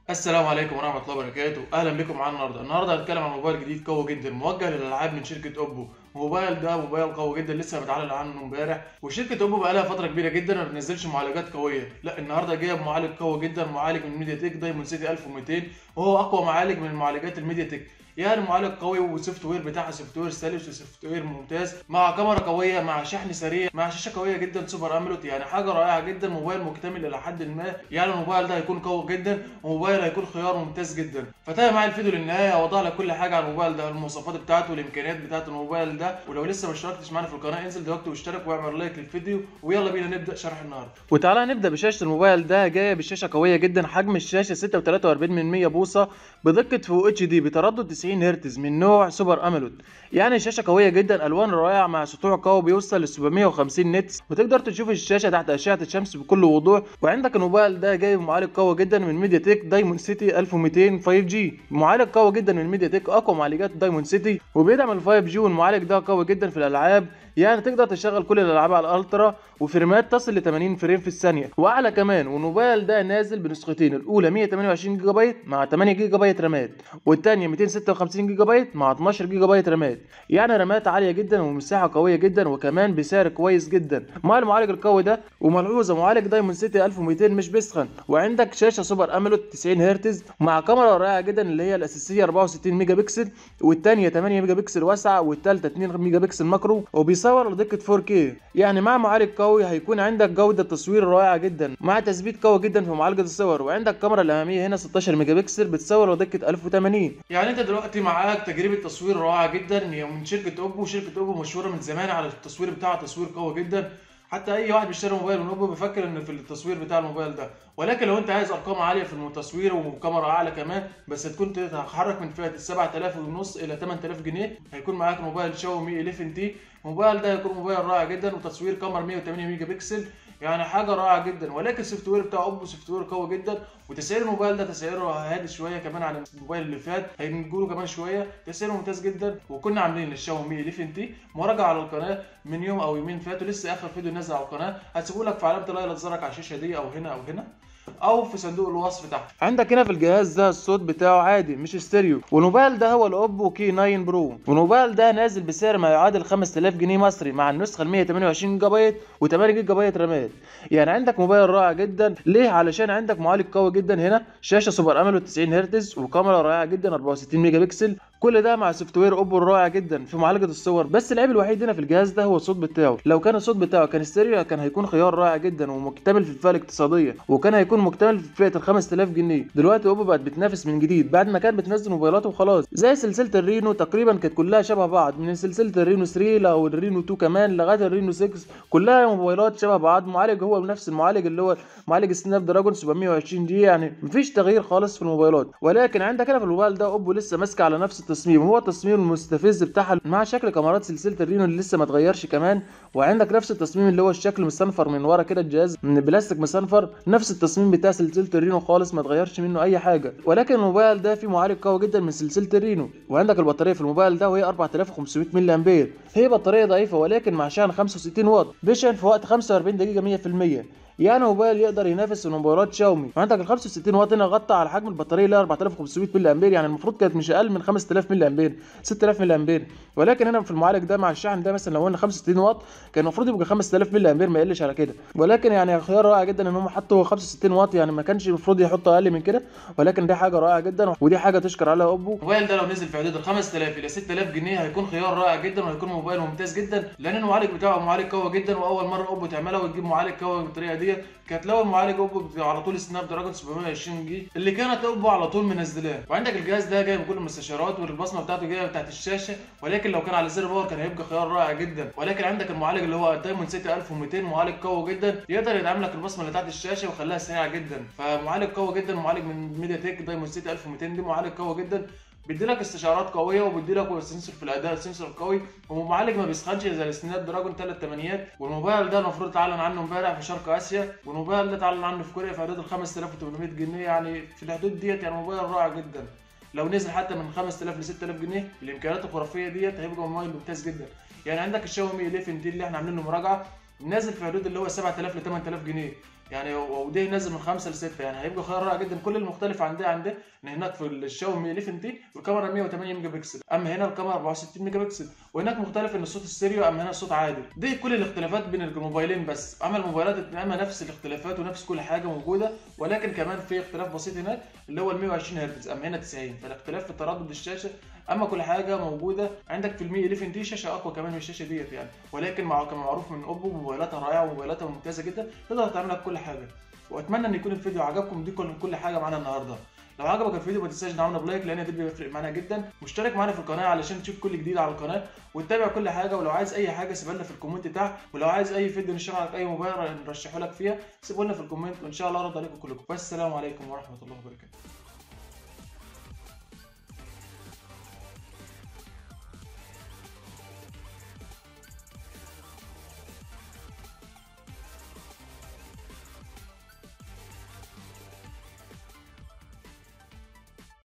السلام عليكم ورحمة الله وبركاته، أهلا بكم معانا النهاردة هنتكلم عن موبايل جديد قوي جدا موجه للألعاب من شركة أوبو. الموبايل ده موبايل قوي جدا لسه متعلن عنه امبارح، وشركة أوبو بقالها فترة كبيرة جدا ما بتنزلش معالجات قوية، لا النهارده جايه بمعالج قوي جدا، معالج من ميديا تك دايموند سيتي 1200، وهو أقوى معالج من معالجات الميديا تك. يعني معالج قوي والسوفت وير بتاعها سوفت وير سلس وسوفت وير ممتاز، مع كاميرا قويه، مع شحن سريع، مع شاشه قويه جدا سوبر اموليد. يعني حاجه رائعه جدا، موبايل مكتمل الى حد ما. يعني الموبايل ده هيكون قوي جدا، وموبايل هيكون خيار ممتاز جدا. فتابع معايا الفيديو للنهايه، هوضح لك كل حاجه عن الموبايل ده، المواصفات بتاعته والامكانيات بتاعه الموبايل ده. ولو لسه ما اشتركتش معانا في القناه انزل دلوقتي واشترك واعمل لايك للفيديو، ويلا بينا نبدا شرح النهارده. وتعالى نبدا بشاشه الموبايل ده. جايه بشاشه قويه جدا، حجم الشاشه 6.43 بوصه، بدقه فول اتش دي، بتردد 90 هرتز، من نوع سوبر اموليد. يعني شاشه قويه جدا، الوان رائعه، مع سطوع قوي بيوصل ل 750 نتس، وتقدر تشوف الشاشه تحت اشعه الشمس بكل وضوح. وعندك الموبايل ده جاي بمعالج قوي جدا من ميديا تك دايموند سيتي 1200 5G، معالج قوي جدا من ميديا تك، اقوى معالجات دايموند سيتي، وبيدعم ال 5G. والمعالج ده قوي جدا في الالعاب، يعني تقدر تشغل كل الالعاب على الالترا، وفريمات تصل ل 80 فريم في الثانيه واعلى كمان. والموبايل ده نازل بنسختين، الاولى 128 جيجا بايت مع 8 جيجا بايت رامات، والثانيه 256 جيجا بايت مع 12 جيجا بايت رامات. يعني رامات عاليه جدا ومساحه قويه جدا، وكمان بسعر كويس جدا مع المعالج القوي ده. وملحوظه، معالج دايموند سيتي 1200 مش بيسخن، وعندك شاشه سوبر اموليد 90 هرتز، مع كاميرا رائعه جدا اللي هي الاساسيه 64 ميجا بكسل، والثانيه 8 ميجا بكسل واسعه، والثالثه 2 ميجا بكسل ماكرو، وبيصور لدقه 4K. يعني مع معالج قوي هيكون عندك جوده تصوير رائعه جدا، مع تثبيت قوي جدا في معالجه الصور. وعندك كاميرا الاماميه هنا 16 ميجا بكسل، بتصور لدقه 1080. يعني انت دلوقتي معاك تجربه تصوير رائعه جدا هي من شركه اوبو. شركه اوبو مشهوره من زمان على التصوير بتاعها، تصوير قوي جدا. حتى اي واحد بيشتري موبايل من اوبو بيفكر ان في التصوير بتاع الموبايل ده. ولكن لو انت عايز ارقام عاليه في التصوير وكاميرا اعلى كمان، بس تكون تتحرك من فئه ال 7000 ونص الى 8000 جنيه، هيكون معاك موبايل شاومي 11 تي. الموبايل ده هيكون موبايل رائع جدا، وتصوير كاميرا 108 ميجا بكسل، يعني حاجه رائعه جدا. ولكن السوفت وير بتاع اوبو سوفت وير قوي جدا، وتسعير الموبايل ده تسعيره هادي شويه كمان عن الموبايل اللي فات، هنقوله كمان شويه. تسعيره ممتاز جدا، وكنا عاملين للشاومي 11 تي مراجعه على القناه من يوم او يومين فاتوا، لسه اخر فيديو نزل على القناه، هسيبه لك في علامه اللايك اللي تظهرك على الشاشه دي، او هنا او هنا، او في صندوق الوصف تحت. عندك هنا في الجهاز ده الصوت بتاعه عادي مش ستيريو. والموبايل ده هو الاوبو كي 9 برو، والموبايل ده نازل بسعر ما يعادل 5000 جنيه مصري، مع النسخه ال 128 جيجا بايت و8 جيجا بايت رامات. يعني عندك موبايل رائع جدا. ليه؟ علشان عندك معالج قوي جدا هنا، شاشه سوبر اموليد 90 هرتز، وكاميرا رائعه جدا 64 ميجا بكسل، كل ده مع سوفت وير اوبو رائع جدا في معالجه الصور. بس العيب الوحيد هنا في الجهاز ده هو الصوت بتاعه. لو كان الصوت بتاعه كان ستيريو كان هيكون خيار رائع جدا ومكتمل في الفئه الاقتصاديه، وكان هيكون مكتمل في فئه ال 5000 جنيه. دلوقتي اوبو بقت بتنافس من جديد بعد ما كانت بتنزل موبايلات وخلاص، زي سلسله الرينو تقريبا كانت كلها شبه بعض، من سلسله الرينو 3 او الرينو 2 كمان لغايه الرينو 6، كلها موبايلات شبه بعض. معالج هو نفس المعالج اللي هو معالج سناب دراجون 720 جي، يعني مفيش تغيير خالص في الموبايلات. ولكن عندك هنا في الموبايل ده اوبو لسه ماسكه على نفس التصميم، هو التصميم المستفز بتاعها، مع شكل كاميرات سلسله الرينو اللي لسه ما اتغيرش كمان. وعندك نفس التصميم اللي هو الشكل مصنفر من ورا كده، الجهاز من بلاستيك مصنفر، نفس التصميم بتاع سلسله الرينو خالص، ما اتغيرش منه اي حاجه. ولكن الموبايل ده فيه معالج قوي جدا من سلسله الرينو. وعندك البطاريه في الموبايل ده وهي 4500 ملي امبير، هي بطاريه ضعيفه ولكن مع شحن 65 واط، بيشحن في وقت 45 دقيقه 100%. يعني موبايل يقدر ينافس موبايلات شاومي. عندك ال 65 واط هنا غطى على حجم البطاريه اللي 4500 ملي امبير، يعني المفروض كانت مش اقل من 5000 ملي امبير، 6000 ملي امبير. ولكن هنا في المعالج ده مع الشحن ده مثلا لو قلنا 65 واط كان المفروض يبقى 5000 ملي امبير، ما يقلش على كده. ولكن يعني خيار رائع جدا ان هم حطوا 65 واط، يعني ما كانش المفروض يحطوا اقل من كده. ولكن دي حاجه رائعه جدا، ودي حاجه تشكر عليها اوبو. الموبايل ده لو نزل في حدود ال 5000 الى 6000 جنيه هيكون خيار رائع جدا، وهيكون موبايل ممتاز جدا، لان المعالج بتاعه معالج قوي جدا. واول مره اوبو تعملها وتجيب معالج قوي بالطريقه ديت كانت لو المعالج اوبو على طول سناب دراجون 720 جي اللي كانت اوبو على طول منزلاه. وعندك الجهاز ده جاي بكل المستشعرات، والبصمه بتاعته جايه بتاعت الشاشه، ولكن لو كان على زر باور كان هيبقى خيار رائع جدا. ولكن عندك المعالج اللي هو دايموند سيتي 1200 معالج قوي جدا، يقدر يدعم لك البصمه اللي تحت الشاشه ويخليها سريعه جدا. فمعالج قوي جدا، معالج من ميديا تك دايموند سيتي 1200 دي معالج قوي جدا، بيدي لك استشعارات قويه، وبيدي لك سنسور في الاداء، سنسور قوي، ومعالج ما بيسخنش زي السناب دراجون 3800. والموبايل ده المفروض اتعلن عنه امبارح في شرق اسيا، والموبايل ده اتعلن عنه في كوريا في حدود ال 5800 جنيه، يعني في الحدود ديت. يعني موبايل رائع جدا، لو نزل حتى من 5000 ل 6000 جنيه بالامكانيات الخرافيه ديت هيبقى موبايل ممتاز جدا. يعني عندك الشاومي 11 دي اللي احنا عاملين له مراجعه، نازل في حدود اللي هو 7000 ل 8000 جنيه. يعني وده ينزل من 5 ل 6، يعني هيبقى خيار رائع جدا. كل المختلف عن ده ان هناك في الشاومي 11 تي الكاميرا 108 ميجا بكسل، اما هنا الكاميرا 64 ميجا بكسل، وهناك مختلف ان الصوت ستيريو اما هنا الصوت عادي. دي كل الاختلافات بين الموبايلين، بس اما الموبايلات اما نفس الاختلافات ونفس كل حاجه موجوده، ولكن كمان في اختلاف بسيط هناك اللي هو ال 120 هرتز اما هنا 90، فالاختلاف في تردد الشاشه. اما كل حاجه موجوده عندك في المي 11 تي شاشه اقوى كمان من الشاشه ديت يعني، ولكن كما معروف من اوبو موبايلاتها رائعه وموبايلاتها ممتازه جدا، تقدر تعمل لك كل حاجه. واتمنى ان يكون الفيديو عجبكم. دي كل حاجه معانا النهارده. لو عجبك الفيديو ما تنساش تدعمنا بلايك لان ده بيفرق معانا جدا. مشترك معانا في القناه علشان تشوف كل جديد على القناه وتتابع كل حاجه. ولو عايز اي حاجه سيبها لنا في الكومنت تحت، ولو عايز اي فيديو نشرح لك اي موبايل نرشحه لك فيها سيبه لنا في الكومنت وان شاء الله ارد عليكم كلكم. والسلام عليكم ورحمه الله وبركاته.